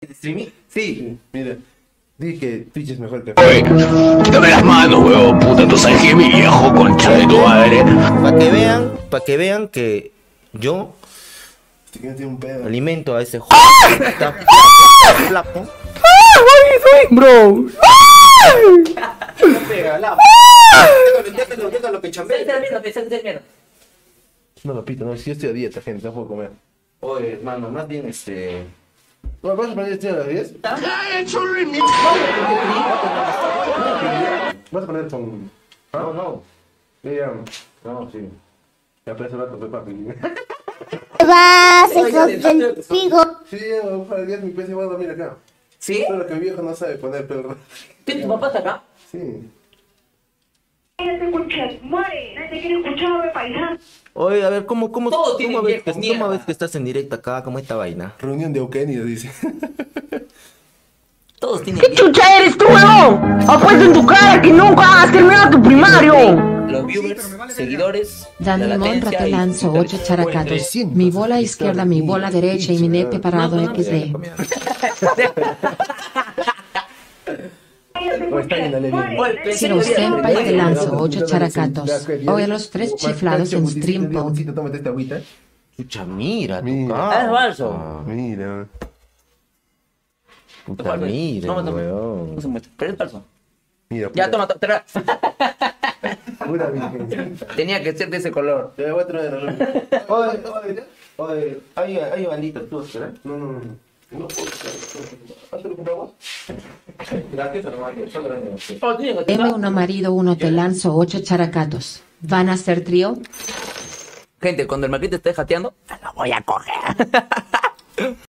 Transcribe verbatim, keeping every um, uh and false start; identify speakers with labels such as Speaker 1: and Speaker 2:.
Speaker 1: ¿Streaming? Sí.
Speaker 2: Mira, di que Twitch es mejor que
Speaker 3: Oye, quítame las manos, huevón, puta, tú sabes que es mi viejo, concha de tu madre.
Speaker 1: Para que vean, para que vean que yo
Speaker 2: Este que no tiene un pedo.
Speaker 1: alimento a ese juego. Está flaco.
Speaker 3: Bro.
Speaker 1: Déjalo, déjalo que chambee.
Speaker 2: No, papito, no, si yo estoy a dieta, gente, no puedo comer.
Speaker 1: Oye, hermano, más bien este.
Speaker 2: Bueno, ¿vas a poner este a las diez? ¿Vas a poner con...?
Speaker 1: No, no.
Speaker 2: Mira,
Speaker 1: No, sí.
Speaker 2: ya parece rato, fue papi.
Speaker 4: Vas, hijos del pigo.
Speaker 2: Sí, ya, para el diez mi P C va a dormir acá.
Speaker 1: ¿Sí?
Speaker 2: Solo que mi viejo no sabe poner perro.
Speaker 1: ¿Qué, tu papá está acá?
Speaker 2: Sí.
Speaker 5: Cállate, concha, muere. Nadie te quiere escuchar, paisano.
Speaker 1: Oye, a ver, ¿cómo, cómo,
Speaker 6: Todos
Speaker 1: cómo,
Speaker 6: tienen
Speaker 1: ves, que,
Speaker 6: viejos, mierda.
Speaker 1: ¿cómo ves que estás en directo acá? ¿Cómo esta vaina?
Speaker 2: Reunión de Eukenios, dice.
Speaker 6: Todos tienen
Speaker 7: ¿Qué chucha eres tú, huevón? Apuesto en tu cara que nunca has terminado tu primario.
Speaker 6: los viewers, seguidores.
Speaker 8: Dani
Speaker 6: la
Speaker 8: Monra
Speaker 6: latencia
Speaker 8: te
Speaker 6: y
Speaker 8: lanzo
Speaker 6: Twitter.
Speaker 8: ocho characatos. Mi bola izquierda, mi bola derecha y mi nepe parado equis de.
Speaker 2: O está bien, dale bien.
Speaker 8: Ciro Senpai te lanzo ocho characatos. Oye, los tres chiflados en stream pod.
Speaker 2: Tómate esta agüita.
Speaker 1: Chucha, mira, tu
Speaker 2: Mira.
Speaker 1: cara.
Speaker 6: Ah, es falso.
Speaker 1: Ah,
Speaker 2: Mira.
Speaker 1: Puta,
Speaker 6: falso.
Speaker 1: mira,
Speaker 6: No, no, no.
Speaker 1: weón.
Speaker 6: No se muestra, pero es falso.
Speaker 2: Mira.
Speaker 6: Ya, toma, toma, tra-
Speaker 2: Pura virgen.
Speaker 6: tenía que ser de ese color.
Speaker 2: Te voy a traer la ropa.
Speaker 1: Oye, oye, oye, hay, hay bandita, tú, ¿verdad?
Speaker 2: No, no, no. No puedo. ¿Has comprado agua?
Speaker 1: Gracias, hermano. Solo gracias.
Speaker 6: Oh, tiene que
Speaker 8: M uno marido uno te lanzo ocho characatos. ¿Van a ser trío?
Speaker 6: Gente, cuando el maquete esté jateando, la voy a coger.